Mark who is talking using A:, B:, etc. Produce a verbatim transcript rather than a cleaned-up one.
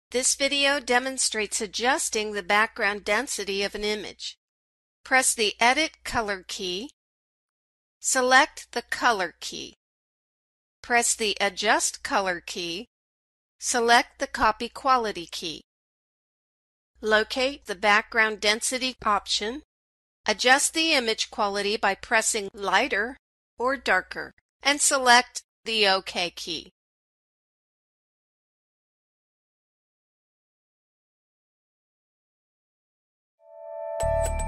A: This video demonstrates adjusting the background density of an image. Press the Edit Color key. Select the Color key. Press the Adjust Color key. Select the Copy Quality key. Locate the Background Density option. Adjust the image quality by pressing Lighter or Darker, and select the OK key.
B: You